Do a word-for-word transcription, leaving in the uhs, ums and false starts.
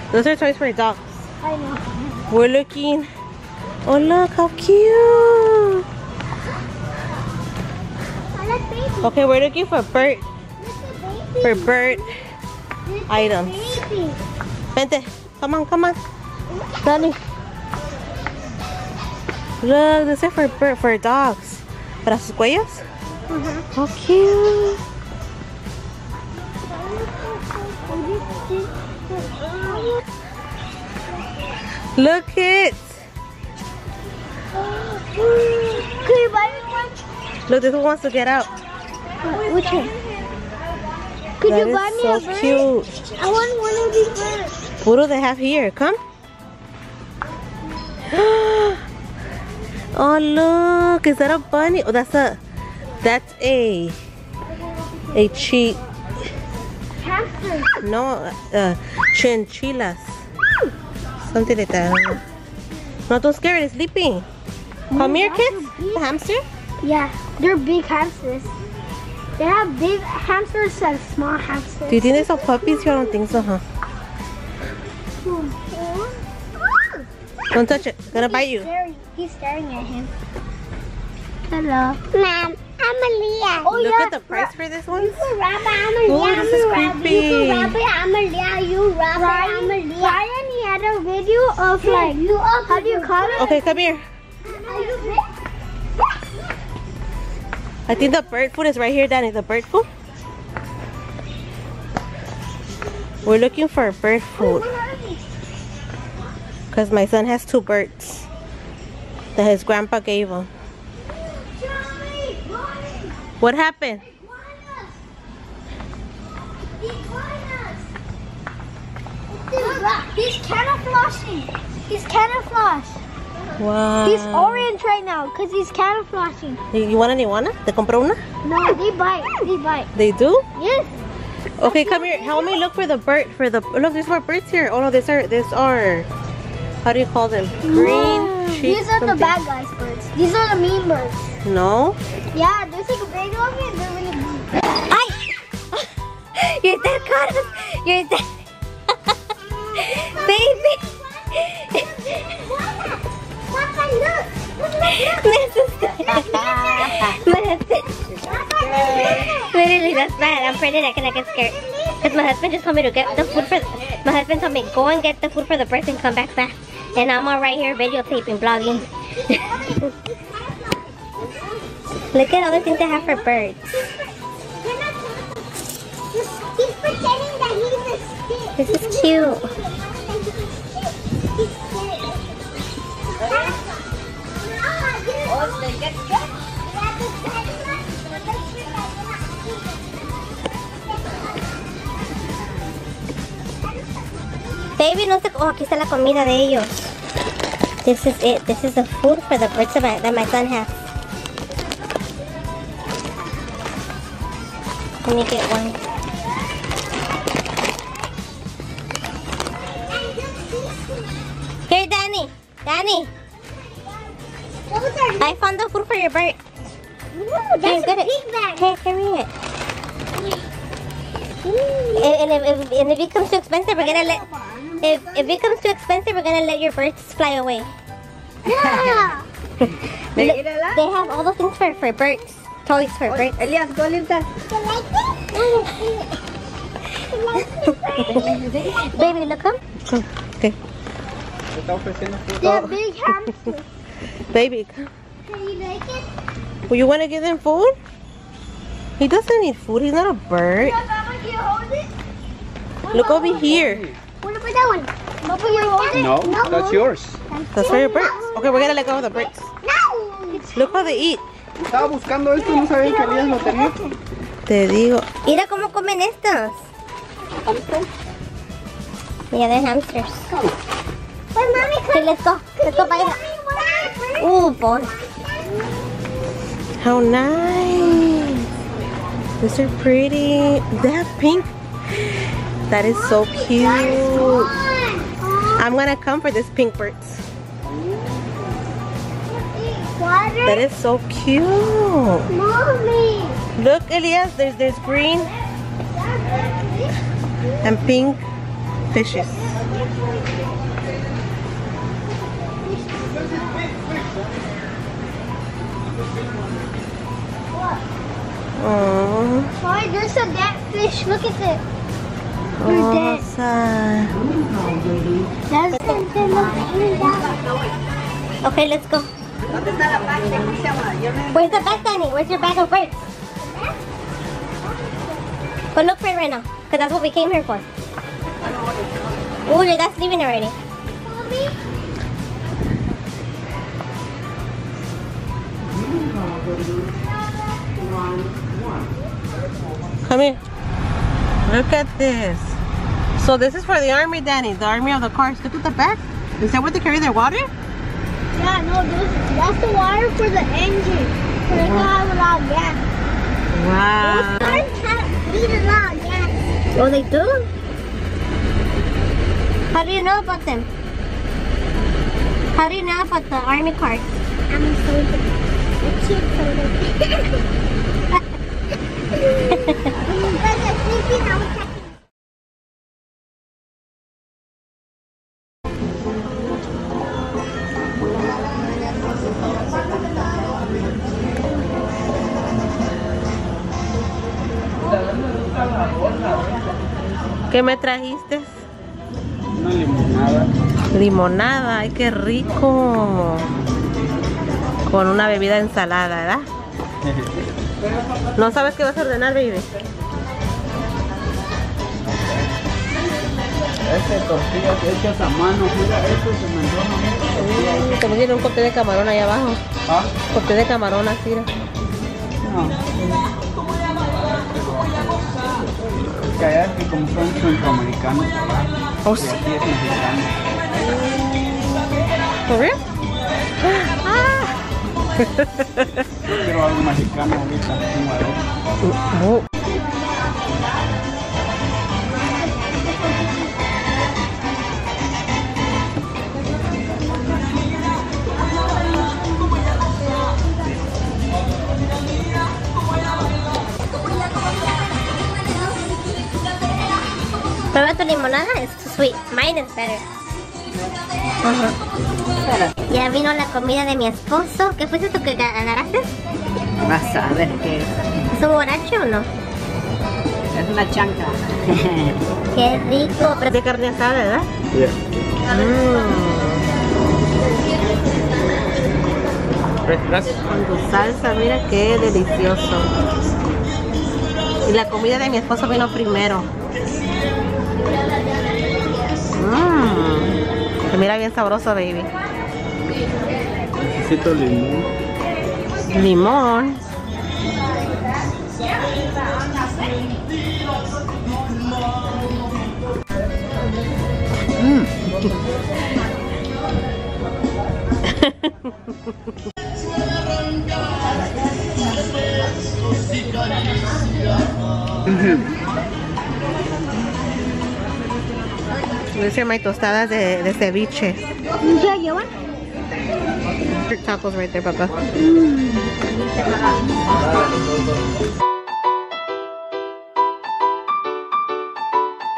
Those are toys for dogs. I know. We're looking. Oh, look how cute. I like baby. Okay, we're looking for bird. Baby. For bird items. Baby. Vente. Come on, come on. Danny. Look, this is for bird, for dogs. Para sus cuellos. Uh-huh. How cute. Look it. Can you buy me one? Look, this one wants to get out. Which one? Could That you buy is me so a bird? cute. I want one of these birds. What do they have here? Come. Oh, look. Is that a bunny? Oh, that's a, that's a, a cheat. Hamster. No, uh, chinchillas. Something like that. No, don't scare it. It's sleeping. Come here, kids. The hamster? Yeah, they're big hamsters. They have big hamsters and small hamsters. Do you think they sell puppies here? I don't think so, huh? Don't touch it. It's gonna bite you. Staring. He's staring at him. Hello. Ma'am, I'm Aaliyah. Oh, Look yeah. at the price for this one. You for rabbit, I'm Aaliyah. Oh, this is creepy. You for rabbit, I'm Aaliyah. You rabbit, I'm Aaliyah. Ryan, he had a video of like, you how do you call it? Okay, come here. I think the bird food is right here, Danny. The bird food. We're looking for bird food. Because my son has two birds that his grandpa gave him. What happened? He's camouflaging. He's camouflage. Wow. He's orange right now because he's camouflaging. You, you want any wanna? ¿Te compró una? No, they bite. They bite. They do? Yes. Okay, come here. Help me look for the bird. For the look, there's more birds here. Oh no, these are these are. How do you call them? Green. Sheep, These are something. the bad guys birds. These are the mean birds. No. Yeah, there's like a big one and they're really mean. Ay! You're dead, Carlos. You're dead. Baby. Papa, look. This is my husband. Literally, that's bad. I'm afraid I'm gonna get scared. Because my husband just told me to get the food for. My husband told me go and get the food for the birds and come back fast. And I'm all right here videotaping, vlogging. Look at all the things they have for birds. He's pretending that he's a stick. This is cute. He's scared. Baby, no sé. Oh, aquí está la comida de ellos. This is it. This is the food for the birds that my, that my son has. Let me get one. Here, Danny. Danny. I found the food for your bird. Ooh, that's Here, a get big it. bag. Here, carry it. And, and if, if, and if it becomes too expensive, we're gonna let. If if it becomes too expensive, we're gonna let your birds fly away. Yeah. Look, they have all the things for for birds, toys for birds. Elias, go lift that. Baby, look up. Okay. They're big hamsters. Baby, Can you like it? well, you want to give him food? He doesn't need food. He's not a bird. Yeah, Mama, can you hold it? Look over here. What about that one? Papa, you hold it? No, that's yours. That's for your birds. Okay, we're gonna let go of the birds. No. Look how they eat. Estaba buscando esto, no sabía que Elias lo tenía. Te digo. Mira cómo comen estos. Yeah, they're hamsters. Wait, Mommy, Okay, let's go. Let's go buy them. Oh boy. How nice. These are pretty. They have pink. That is so cute. I'm gonna come for this pink birds. Water. That is so cute. Mommy. Look, Elias, there's there's green and pink fishes. Oh, Why, there's a dead fish. Look at it. oh, sad. There's something looking down. Okay, let's go. Where's the bag, Danny? Where's your bag of grapes? Go look for it right now, because that's what we came here for. Oh, that's leaving already. Come here. Look at this. So this is for the army, Danny. The army of the cars. Look at the back. Is that where they carry their water? Yeah, no, this, that's the water for the engine. So they can have a lot of gas. Wow. Those cars have, need a lot of gas. Oh, they do? How do you know about them? How do you know about the army cars? I'm a soldier. A cute soldier. But they're sleeping outside. ¿Qué me trajiste? Una limonada. Limonada, ay qué rico. Con una bebida ensalada, ¿verdad? ¿No sabes qué vas a ordenar, baby? Este tortillas hechas a mano. Mira, esto se me antoja mucho. También tiene un cóctel de camarón ahí abajo. ¿Ah? Cóctel de camarón así. ¿no? No. Que allá que como son centroamericanos allá. Oh, Y sí. aquí es mexicano. ¿Por real? Ah. Yo quiero algo mexicano ahorita. Un arroz. Oh. Prueba tu limonada, it's too sweet. Mine is better. Ya vino la comida de mi esposo. ¿Qué fue esto que agarraste? Vas a ver qué es. ¿Es un borracho o no? Es una chanca. Qué rico. Pero De carne asada, ¿verdad? Yeah. Mm. Gracias. Con tu salsa, mira qué delicioso. Y la comida de mi esposo vino primero. Mmm. Se mira bien sabroso, baby. Necesito limón. Limón. Mm. These are my tostadas de, de ceviche. ¿Ya llevan? Tacos right there, papá. Mm.